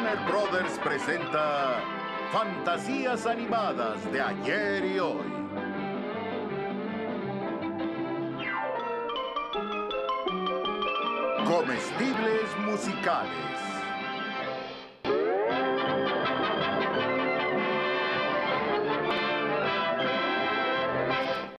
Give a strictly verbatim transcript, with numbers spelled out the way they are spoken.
Warner Brothers presenta Fantasías Animadas de Ayer y Hoy. Comestibles musicales.